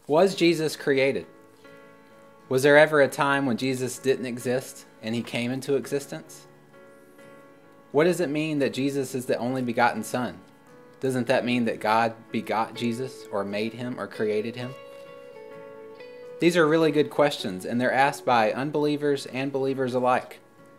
Was Jesus created? Was there ever a time when Jesus didn't exist and he came into existence? What does it mean that Jesus is the only begotten Son? Doesn't that mean that God begot Jesus or made him or created him? These are really good questions, and they're asked by unbelievers and believers alike.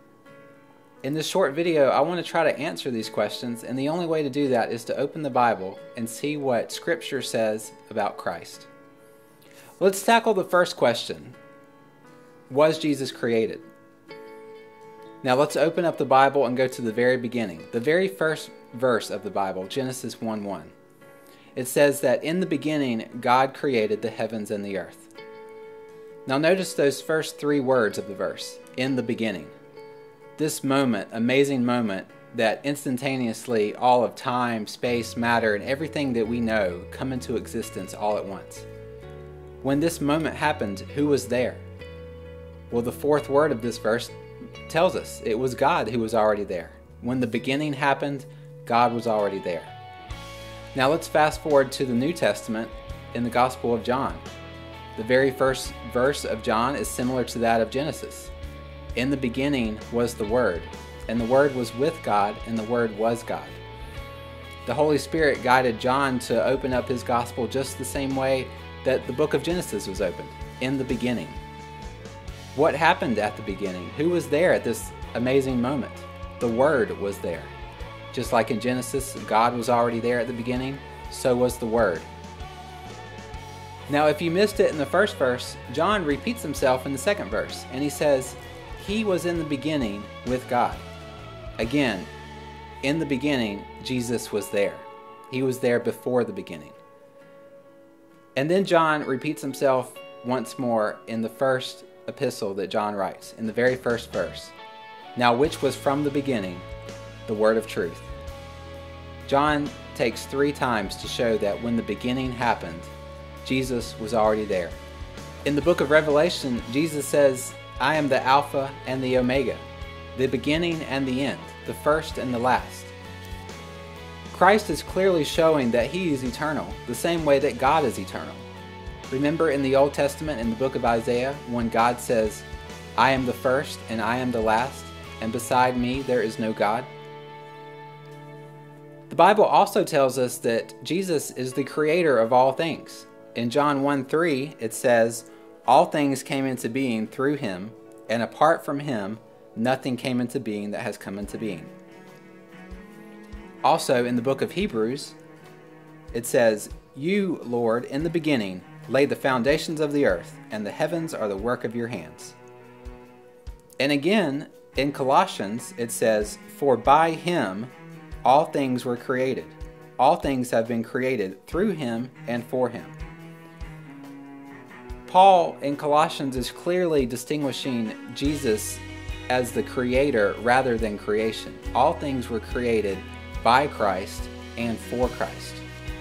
In this short video, I want to try to answer these questions, and the only way to do that is to open the Bible and see what Scripture says about Christ. Let's tackle the first question. Was Jesus created? Now let's open up the Bible and go to the very beginning. The very first verse of the Bible, Genesis 1:1. It says that in the beginning, God created the heavens and the earth. Now notice those first three words of the verse, in the beginning. This moment, amazing moment, that instantaneously all of time, space, matter, and everything that we know come into existence all at once. When this moment happened, who was there? Well, the fourth word of this verse tells us it was God who was already there. When the beginning happened, God was already there. Now let's fast forward to the New Testament in the Gospel of John. The very first verse of John is similar to that of Genesis. In the beginning was the Word, and the Word was with God, and the Word was God. The Holy Spirit guided John to open up his Gospel just the same way that the book of Genesis was opened, in the beginning. What happened at the beginning? Who was there at this amazing moment? The Word was there. Just like in Genesis, God was already there at the beginning, so was the Word. Now, if you missed it in the first verse, John repeats himself in the second verse, and he says, "He was in the beginning with God." Again, in the beginning, Jesus was there. He was there before the beginning. And then John repeats himself once more in the first epistle that John writes, in the very first verse. "Now which was from the beginning, the word of truth." John takes 3 times to show that when the beginning happened, Jesus was already there. In the book of Revelation, Jesus says, "I am the Alpha and the Omega, the beginning and the end, the first and the last." Christ is clearly showing that he is eternal, the same way that God is eternal. Remember in the Old Testament, in the book of Isaiah, when God says, "I am the first and I am the last, and beside me there is no God"? The Bible also tells us that Jesus is the creator of all things. In John 1:3, it says, "All things came into being through him, and apart from him, nothing came into being that has come into being." Also, in the book of Hebrews, it says, "You, Lord, in the beginning, laid the foundations of the earth, and the heavens are the work of your hands." And again, in Colossians, it says, "For by him all things were created. All things have been created through him and for him." Paul in Colossians is clearly distinguishing Jesus as the creator rather than creation. All things were created by Christ and for Christ.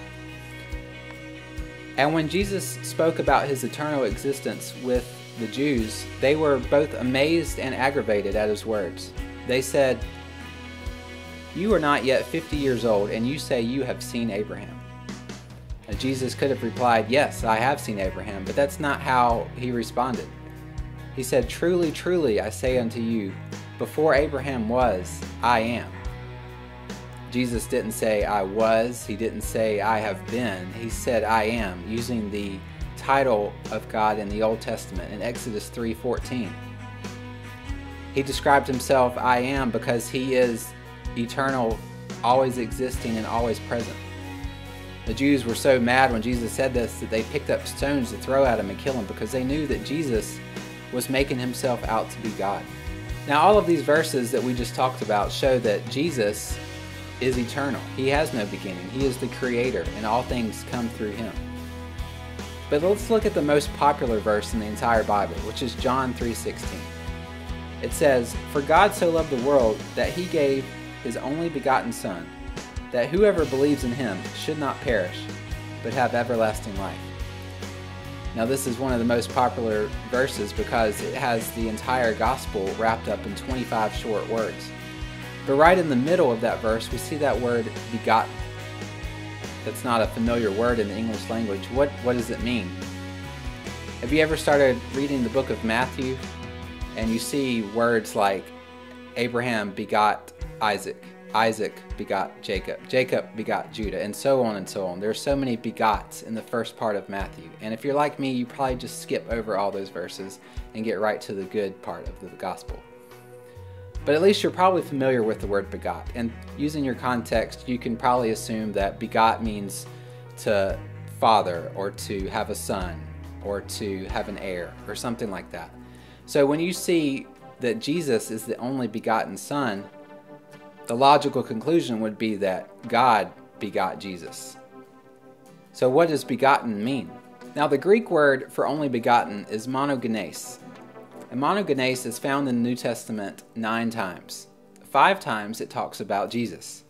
And when Jesus spoke about his eternal existence with the Jews, they were both amazed and aggravated at his words. They said, "You are not yet 50 years old, and you say you have seen Abraham." And Jesus could have replied, "Yes, I have seen Abraham," but that's not how he responded. He said, "Truly, truly, I say unto you, before Abraham was, I am." Jesus didn't say, "I was." He didn't say, "I have been." He said, "I am," using the title of God in the Old Testament in Exodus 3:14. He described himself, "I am," because he is eternal, always existing, and always present. The Jews were so mad when Jesus said this that they picked up stones to throw at him and kill him because they knew that Jesus was making himself out to be God. Now, all of these verses that we just talked about show that Jesus is eternal. He has no beginning. He is the creator, and all things come through him. But let's look at the most popular verse in the entire Bible, which is John 3:16. It says, "For God so loved the world that he gave his only begotten Son, that whoever believes in him should not perish, but have everlasting life." Now this is one of the most popular verses because it has the entire gospel wrapped up in 25 short words. But right in the middle of that verse, we see that word begotten. That's not a familiar word in the English language. What does it mean? Have you ever started reading the book of Matthew and you see words like Abraham begot Isaac, Isaac begot Jacob, Jacob begot Judah, and so on and so on. There's so many begots in the first part of Matthew. And if you're like me, you probably just skip over all those verses and get right to the good part of the gospel. But at least you're probably familiar with the word begot. And using your context, you can probably assume that begot means to father, or to have a son, or to have an heir, or something like that. So when you see that Jesus is the only begotten Son, the logical conclusion would be that God begot Jesus. So what does begotten mean? Now the Greek word for only begotten is monogenes. And monogenes is found in the New Testament 9 times. 5 times it talks about Jesus.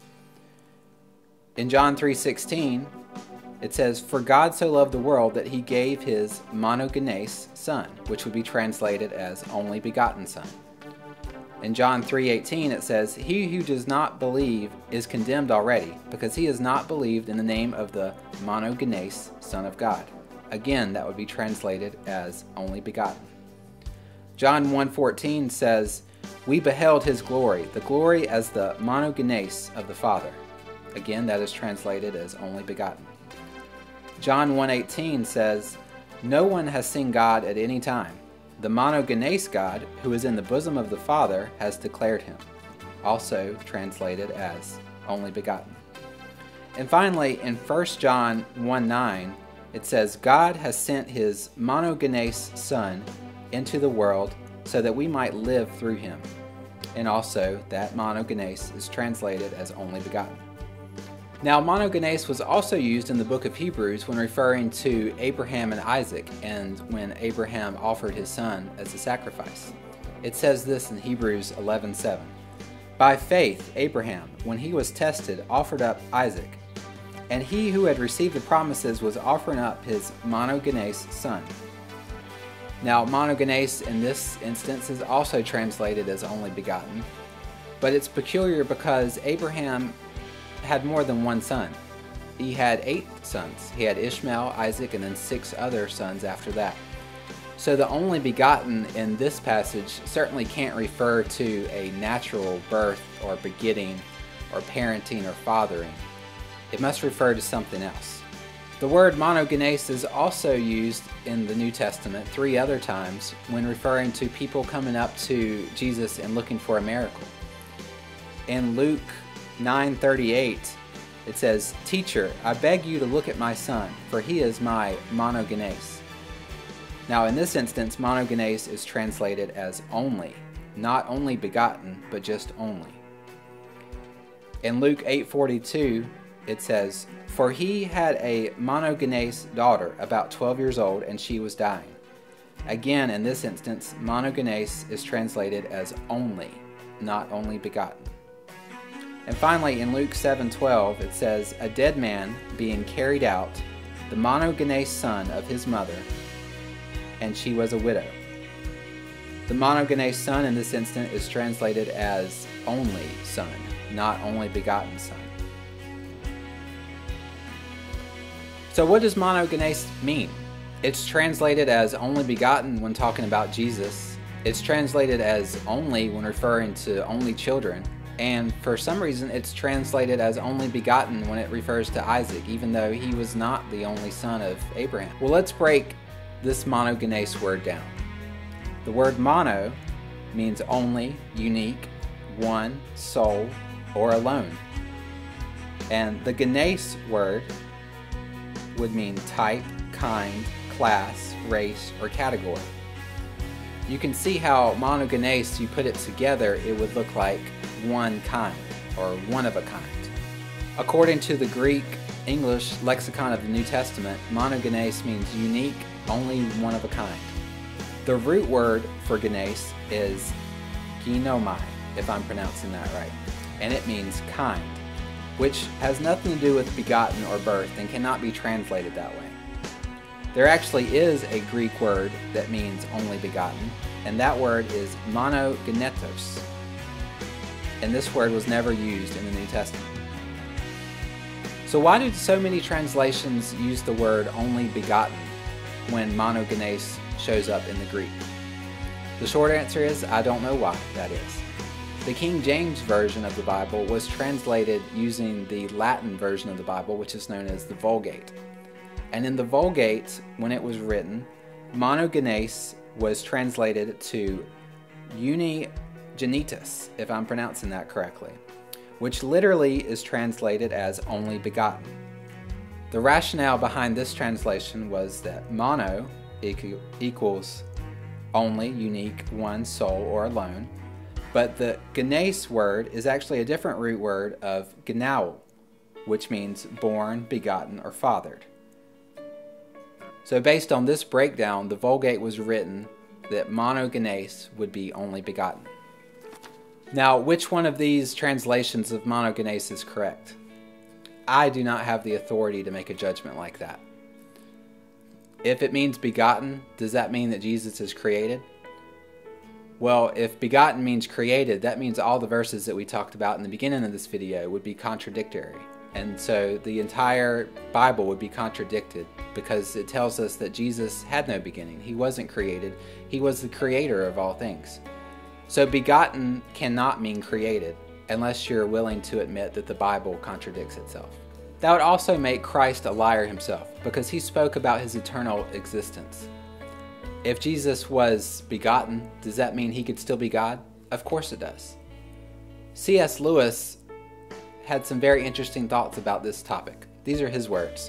In John 3:16, it says, "For God so loved the world that he gave his monogenes Son," which would be translated as only begotten Son. In John 3:18 it says, "He who does not believe is condemned already, because he has not believed in the name of the monogenes Son of God." Again, that would be translated as only begotten. John 1:14 says, "We beheld his glory, the glory as the monogenes of the Father." Again, that is translated as only begotten. John 1:18 says, "No one has seen God at any time. The monogenes God, who is in the bosom of the Father, has declared him." Also translated as only begotten. And finally, in 1 John 1:9, it says, "God has sent his monogenes Son into the world so that we might live through him." And also, that monogenes is translated as only begotten. Now, monogenes was also used in the book of Hebrews when referring to Abraham and Isaac, and when Abraham offered his son as a sacrifice. It says this in Hebrews 11:7. "By faith, Abraham, when he was tested, offered up Isaac. And he who had received the promises was offering up his monogenes son." Now, monogenes in this instance is also translated as only begotten, but it's peculiar because Abraham had more than one son. He had 8 sons. He had Ishmael, Isaac, and then 6 other sons after that. So the only begotten in this passage certainly can't refer to a natural birth or begetting or parenting or fathering. It must refer to something else. The word monogenes is also used in the New Testament 3 other times when referring to people coming up to Jesus and looking for a miracle. In Luke 9:38, it says, "Teacher, I beg you to look at my son, for he is my monogenes." Now in this instance, monogenes is translated as only, not only begotten, but just only. In Luke 8:42, it says, "For he had a monogenes daughter, about 12 years old, and she was dying." Again, in this instance, monogenes is translated as only, not only begotten. And finally, in Luke 7:12, it says, "A dead man being carried out, the monogenes son of his mother, and she was a widow." The monogenes son in this instant is translated as only son, not only begotten son. So what does monogenes mean? It's translated as only begotten when talking about Jesus. It's translated as only when referring to only children. And for some reason, it's translated as only begotten when it refers to Isaac, even though he was not the only son of Abraham. Well, let's break this monogenes word down. The word mono means only, unique, one, sole, or alone. And the genes word would mean type, kind, class, race, or category. You can see how monogenes, you put it together, it would look like one kind, or one of a kind. According to the Greek English lexicon of the New Testament, monogenes means unique, only one of a kind. The root word for genes is ginomai, if I'm pronouncing that right, and it means kind, which has nothing to do with begotten or birth and cannot be translated that way. There actually is a Greek word that means only begotten, and that word is monogenetos. And this word was never used in the New Testament. So why do so many translations use the word only begotten? when monogenes shows up in the Greek? The short answer is, I don't know why that is. The King James Version of the Bible was translated using the Latin version of the Bible, which is known as the Vulgate. And in the Vulgate, when it was written, monogenes was translated to unigenitus, if I'm pronouncing that correctly, which literally is translated as only begotten. The rationale behind this translation was that mono equals only, unique, one, sole, or alone, but the genes word is actually a different root word of genau, which means born, begotten, or fathered. So based on this breakdown, the Vulgate was written that monogenes would be only begotten. Now, which one of these translations of monogenes is correct? I do not have the authority to make a judgment like that. If it means begotten, does that mean that Jesus is created? Well, if begotten means created, that means all the verses that we talked about in the beginning of this video would be contradictory. And so the entire Bible would be contradicted because it tells us that Jesus had no beginning. He wasn't created. He was the creator of all things. So begotten cannot mean created unless you're willing to admit that the Bible contradicts itself. That would also make Christ a liar himself because he spoke about his eternal existence. If Jesus was begotten, does that mean he could still be God? Of course it does. C.S. Lewis had some very interesting thoughts about this topic. These are his words.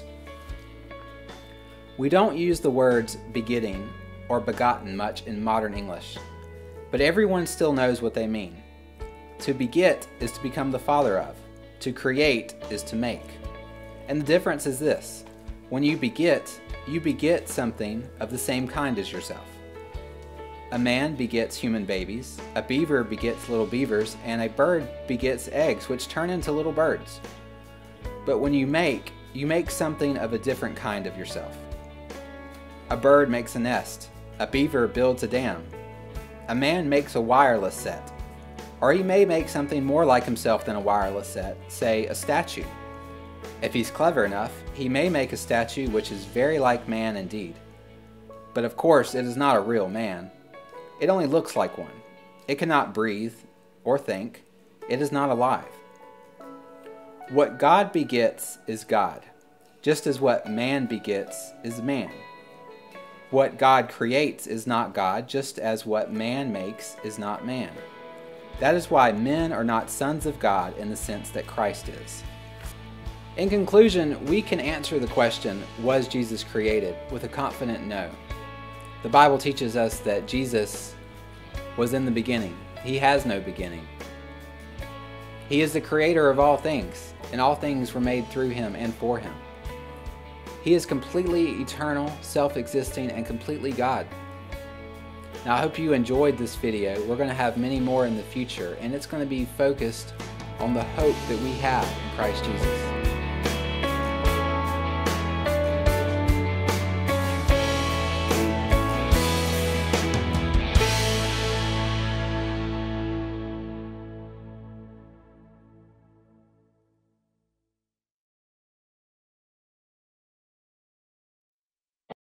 We don't use the words begetting or begotten much in modern English, but everyone still knows what they mean. To beget is to become the father of. To create is to make. And the difference is this. When you beget something of the same kind as yourself. A man begets human babies, a beaver begets little beavers, and a bird begets eggs which turn into little birds. But when you make something of a different kind of yourself. A bird makes a nest, a beaver builds a dam, a man makes a wireless set, or he may make something more like himself than a wireless set, say a statue. If he's clever enough, he may make a statue which is very like man indeed. But of course, it is not a real man. It only looks like one. It cannot breathe or think. It is not alive. What God begets is God, just as what man begets is man. What God creates is not God, just as what man makes is not man. That is why men are not sons of God in the sense that Christ is. In conclusion, we can answer the question, was Jesus created, with a confident no. The Bible teaches us that Jesus was in the beginning. He has no beginning. He is the creator of all things, and all things were made through him and for him. He is completely eternal, self-existing, and completely God. Now, I hope you enjoyed this video. We're going to have many more in the future, and it's going to be focused on the hope that we have in Christ Jesus.